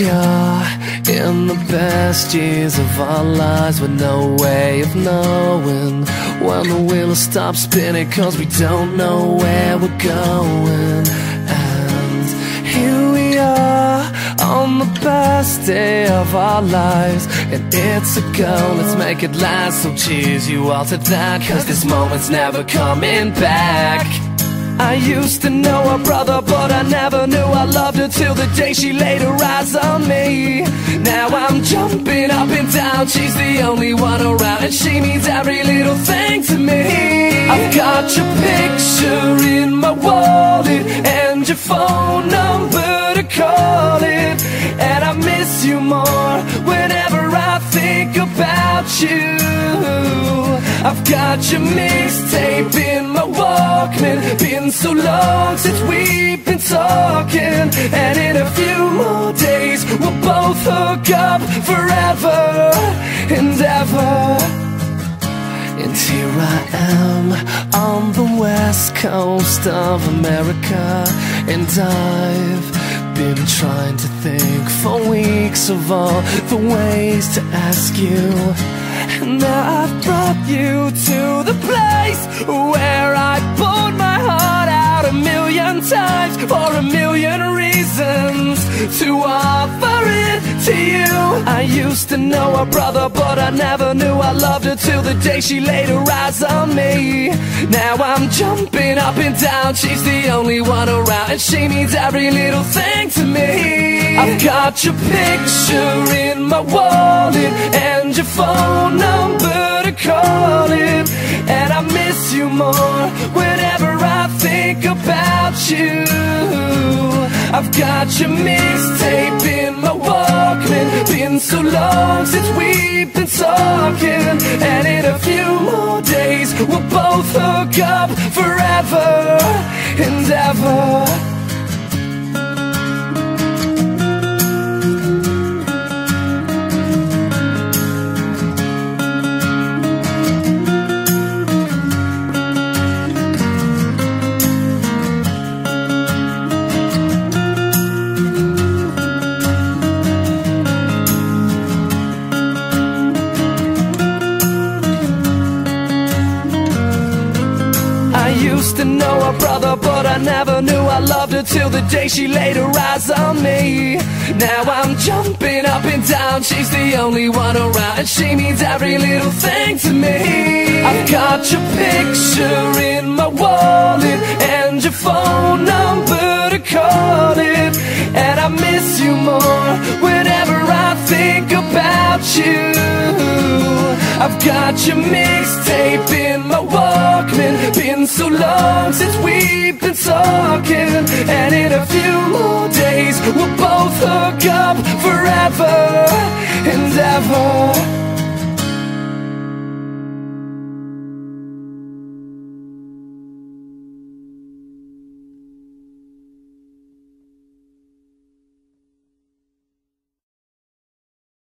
are in the best years of our lives, with no way of knowing when the wheel stops spinning, 'cause we don't know where we're going. And here we are on the best day of our lives, and it's a go, let's make it last. So cheers you all to that, 'cause this moment's never coming back. I used to know her brother, but I never knew I loved her till the day she laid her eyes on me. Now I'm jumping up and down, she's the only one around, and she means every little thing to me. I've got your picture in my wallet and your phone number to call it, and I miss you more whenever I think about you. I've got your mixtape in my Walkman, been so long since we've been talking, and in a few more days we'll both hook up forever and ever. And here I am on the west coast of America, and I've been trying to think for weeks of all the ways to ask you. And now I've brought you to the place where I poured my heart out a million times for a million reasons to offer it to you. I used to know her brother, but I never knew I loved her till the day she laid her eyes on me. Now I'm jumping up and down, she's the only one around, and she means every little thing to me. I've got your picture in my wallet and your phone number to call it, and I miss you more whenever I think about you. I've got your mixtape in my Walkman, been so long since we've been talking, and in a few more days we'll both hook up forever and ever. I used to know her brother, but I never knew I loved her till the day she laid her eyes on me. Now I'm jumping up and down, she's the only one around, and she means every little thing to me. I've got your picture in my wallet and your phone number to call it, and I miss you more whenever I think about you. I've got your mixtape in my Walkman, been so long since we've been talking, and in a few more days we'll both hook up forever and ever.